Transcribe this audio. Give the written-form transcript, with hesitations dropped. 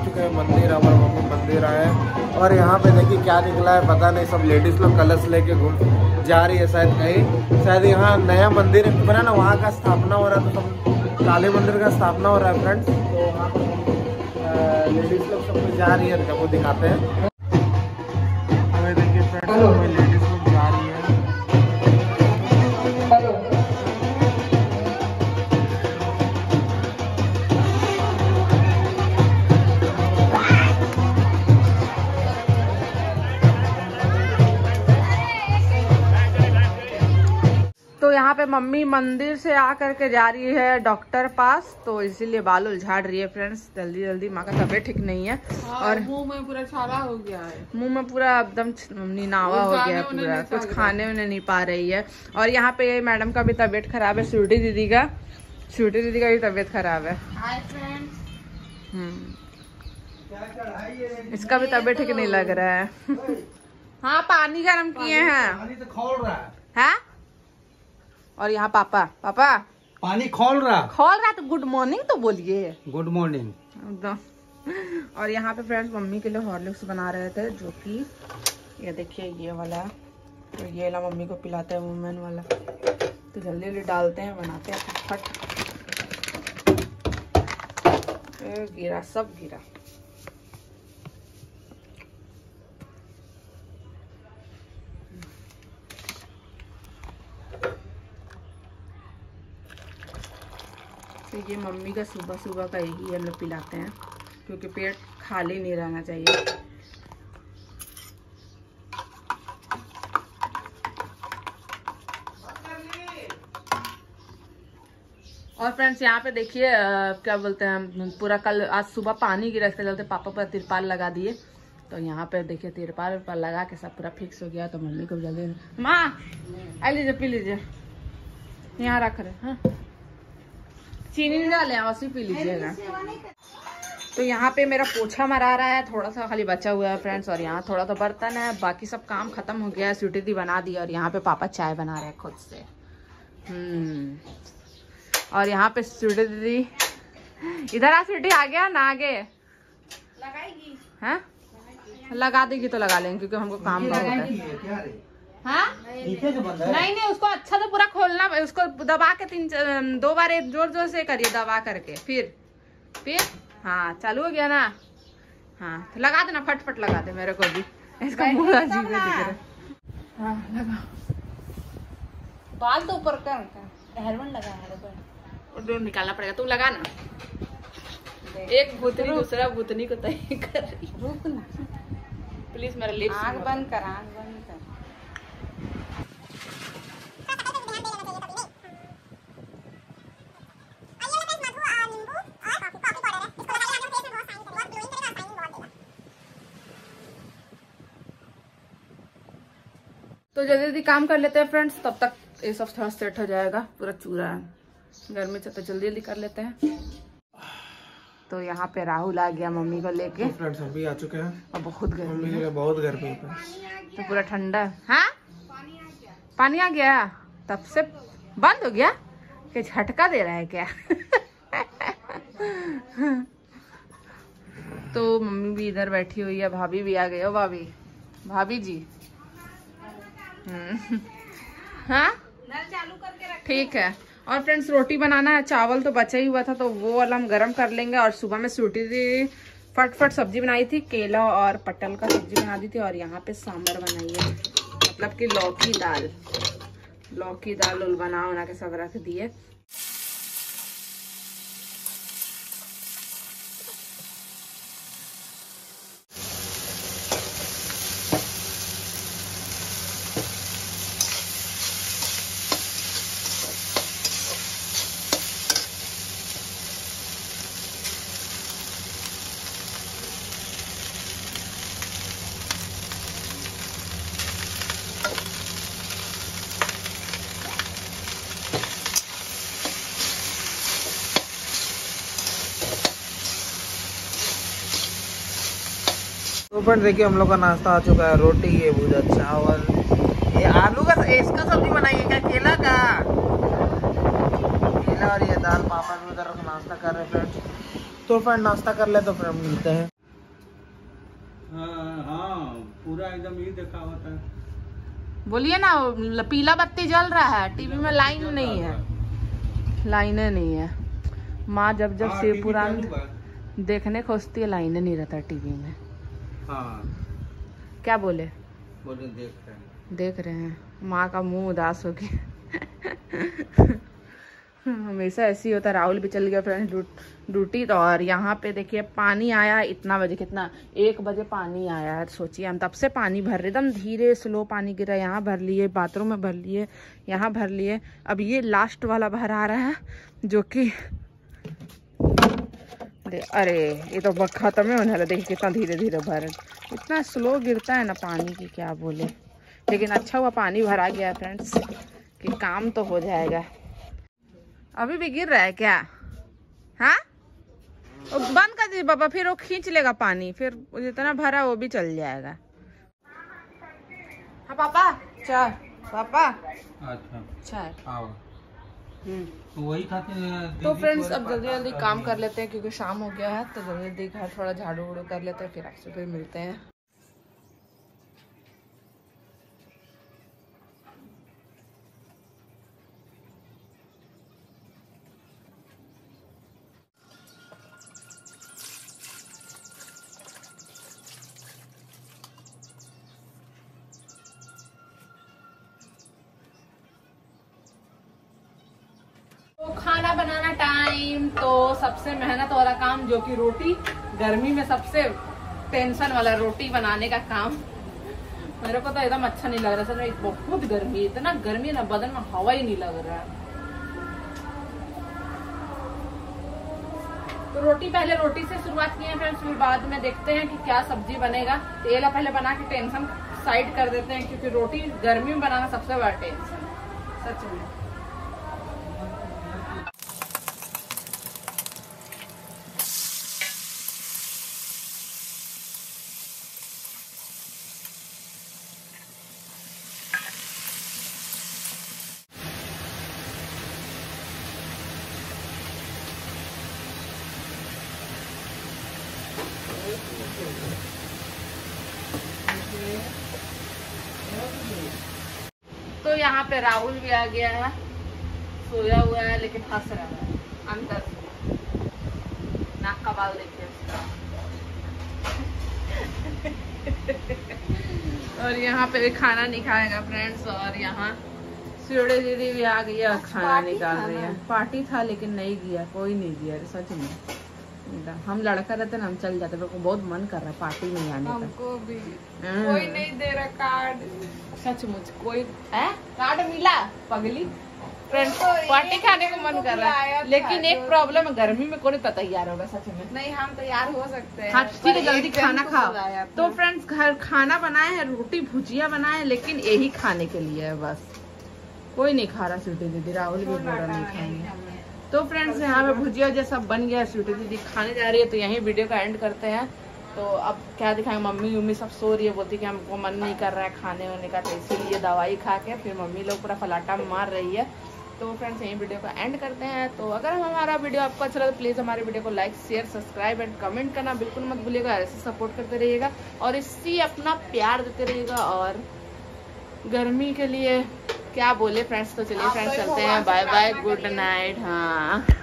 चुके हैं मंदिर, हमारे मम्मी मंदिर आए हैं और यहाँ पे देखिए क्या निकला है पता नहीं। सब लेडीज लोग कलश लेके घूम जा रही है शायद कहीं, शायद यहाँ नया मंदिर बना ना, वहाँ का स्थापना हो रहा है, तो सब काली मंदिर का स्थापना हो रहा है फ्रेंड्स। तो वहाँ पर लेडीज लोग सब कुछ जा रही है, वो दिखाते हैं। देखिए फ्रेंड्स लेडीज लोग जा रही है। तो यहाँ पे मम्मी मंदिर से आ करके जा रही है डॉक्टर पास, तो इसीलिए बाल उलझाड़ रही है फ्रेंड्स जल्दी जल्दी। माँ का तबीयत ठीक नहीं है और मुंह में पूरा छाला हो गया है, मुंह में पूरा एकदम नीनावा हो गया है पूरा, कुछ खाने उन्हें नहीं पा रही है। और यहाँ पे मैडम का भी तबीयत खराब है, स्वीटी दीदी का भी तबीयत खराब है। इसका भी तबीयत ठीक नहीं लग रहा है। हाँ पानी गर्म किए हैं, खोल रहा है। और यहाँ पापा पानी खोल रहा तो गुड मॉर्निंग तो बोलिए। Good morning. और यहाँ पे फ्रेंड्स मम्मी के लिए हॉर्लिक्स बना रहे थे, जो कि ये देखिए ये वाला, तो ये वाला मम्मी को पिलाते हैं वुमेन वाला। तो जल्दी जल्दी डालते हैं, बनाते हैं फटफट। गिरा, सब गिरा। तो ये मम्मी का सुबह सुबह का यही हम लोग पिलाते हैं, क्योंकि पेट खाली नहीं रहना चाहिए। और फ्रेंड्स यहाँ पे देखिए क्या बोलते हैं, पूरा कल आज सुबह पानी गिरा, इसके चलते पापा पूरा तिरपाल लगा दिए। तो यहाँ पे देखिए तिरपाल लगा के सब पूरा फिक्स हो गया। तो मम्मी को जल्दी, माँ आ लीजिए पी लीजिए, यहाँ रख रहे। हाँ चीनी नहीं डाले, वैसे पी लीजिएगा। तो यहाँ पे मेरा पोछा मरा रहा है, थोड़ा सा खाली बचा हुआ है फ्रेंड्स। और यहाँ थोड़ा तो बर्तन है, बाकी सब काम खत्म हो गया है। स्वीटी दी बना दी और यहाँ पे पापा चाय बना रहे हैं खुद से। और यहाँ पे स्वीटी दीदी, इधर आ स्वीटी, आ गया ना आगे लगाएगी, हाँ लगा देगी तो लगा लेंगे, क्योंकि हमको काम बहुत है। हाँ नहीं उसको अच्छा तो पूरा खोलना, उसको दबा के 2 बार जोर जोर से करिए, दबा करके फिर हाँ चालू हो गया ना। हाँ तो लगा देना, फटफट लगा दे, मेरे को भी इसका मुंह अजीब है दिख रहा है। हाँ लगा, बाल तो ऊपर का हेयरबैंड लगा है, निकालना पड़ेगा। तू लगा ना, एक भूतनी दूसरा भूतनी को तय कर रही। रुक ना प्लीज, मेरा लिप्स आँख बंद कर, आँख बंद कर। तो जल्दी जल्दी काम कर लेते हैं फ्रेंड्स, तब तक ये सब थोड़ा सेट हो जाएगा। पूरा चूरा है गर्मी से, तो जल्दी जल्दी कर लेते हैं। तो यहाँ पे राहुल आ गया मम्मी को लेके। तो फ्रेंड्स अभी आ चुके हैं और बहुत गर्मी है, बहुत गर्मी है, तो पूरा ठंडा। हाँ पानी आ गया, तब से बंद हो गया कि झटका दे रहा है क्या? तो मम्मी भी इधर बैठी हुई है, भाभी भी आ गई। ओ भाभी जी हाँ चालू करके रख, ठीक है। और फ्रेंड्स रोटी बनाना है, चावल तो बचा ही हुआ था, तो वो वाला हम गरम कर लेंगे। और सुबह में स्वीटी दी फटफट सब्जी बनाई थी, केला और पटल का सब्जी बना दी थी। और यहाँ पे सांभर बनाई है, मतलब कि लौकी दाल बना के सब रख दिए। तो फ्रेंड देखिए हम लोग का नाश्ता आ चुका है, रोटी, ये भुजा चावल, ये आलू का इसका सब्जी बनाई है क्या, केला और ये दाल। पापा भी उधर नाश्ता कर रहे हैं फ्रेंड्स। तो फ्रेंड नाश्ता कर ले, तो फिर मिलते हैं। पूरा एकदम ये देखा होता है। बोलिए ना, पीला बत्ती जल रहा है, टीवी में लाइन नहीं है, लाइनें नहीं है। माँ जब जब शिव पुराण देखने खोजती है, लाइनें नहीं रहता टीवी में। हाँ क्या बोले देख रहे हैं। माँ का मुंह उदास हो गया। हमेशा ऐसे ही होता। राहुल भी चल गया फ्रेंड्स ड्यूटी। तो और यहाँ पे देखिए पानी आया इतना बजे, कितना 1 बजे पानी आया। सोचिए हम तब से पानी भर रहे, एकदम धीरे स्लो पानी गिरा। यहाँ भर लिए, बाथरूम में भर लिए, यहाँ भर लिए। अब ये लास्ट वाला भर आ रहा है जो कि अरे ये तो खत्म है होने। देखिए कितना धीरे धीरे भर, इतना स्लो गिरता है ना पानी की क्या बोले। लेकिन अच्छा हुआ पानी भरा गया फ्रेंड्स कि काम तो हो जाएगा। अभी भी गिर रहा है क्या? हाँ बंद कर दीजिए पापा, फिर वो खींच लेगा पानी, फिर जितना भरा वो भी चल जाएगा। हाँ पापा चाय। पापा अच्छा चाय। तो वही खाते हैं। तो फ्रेंड्स अब जल्दी जल्दी काम कर लेते हैं क्योंकि शाम हो गया है। तो जल्दी जल्दी घर थोड़ा झाड़ू वाड़ू कर लेते हैं, फिर आपसे फिर मिलते हैं। तो खाना बनाना टाइम। तो सबसे मेहनत वाला काम जो कि रोटी, गर्मी में सबसे टेंशन वाला रोटी बनाने का काम। मेरे को तो एकदम अच्छा नहीं लग रहा सर, बहुत गर्मी, इतना गर्मी है ना, बदन में हवा ही नहीं लग रहा है। तो रोटी, पहले रोटी से शुरुआत की है फ्रेंड्स, फिर बाद में देखते हैं कि क्या सब्जी बनेगा। तो ये पहले बना के टेंशन साइड कर देते हैं क्योंकि रोटी गर्मी में बनाना सबसे बड़ा टेंशन सच में। तो यहाँ पे राहुल भी आ गया है, सोया हुआ है लेकिन हंस रहा है अंदर से। नाक का बाल देखिए उसका। और यहाँ पे भी खाना नहीं खाएगा फ्रेंड्स। और यहाँ सीढ़े दीदी भी आ गई है, खाना निकाल रही है। पार्टी था लेकिन नहीं गया, कोई नहीं गया सच में। हम लड़का रहते ना हम चल जाते, मेरे को बहुत मन कर रहा है पार्टी में आने का। हमको भी कोई नहीं दे रहा कार्ड। सचमुच कोई है कार्ड मिला पगली। फ्रेंड्स पार्टी खाने को मन कर रहा है लेकिन एक प्रॉब्लम है, गर्मी में कोई तो तैयार होगा सच में। नहीं हम तैयार हो सकते हैं। हाँ ठीक है, जल्दी खाना खाओ। तो फ्रेंड्स घर खाना बनाए है, रोटी भुजिया बनाए, लेकिन यही खाने के लिए है बस। कोई नहीं खा रहा स्वीटी दीदी, राहुल भी पूरा नहीं खाएंगे। तो फ्रेंड्स यहाँ पे भुजिया वुजिया सब बन गया, स्वीटी दीदी खाने जा रही है। तो यहीं वीडियो का एंड करते हैं। तो अब क्या दिखाएंगे, मम्मी सब सो रही है, बोलती कि हमको मन नहीं कर रहा है खाने वाने का, तो इसीलिए दवाई खा के फिर मम्मी लोग पूरा फलाटा मार रही है। तो फ्रेंड्स यहीं वीडियो को एंड करते हैं। तो अगर हमारा वीडियो आपको अच्छा लगे तो प्लीज़ हमारे वीडियो को like share subscribe and comment करना बिल्कुल मत भूलिएगा। ऐसे सपोर्ट करते रहिएगा और इसी अपना प्यार देते रहिएगा। और गर्मी के लिए क्या बोले फ्रेंड्स। तो चलिए फ्रेंड्स चलते हैं, बाय बाय, गुड नाइट। हाँ।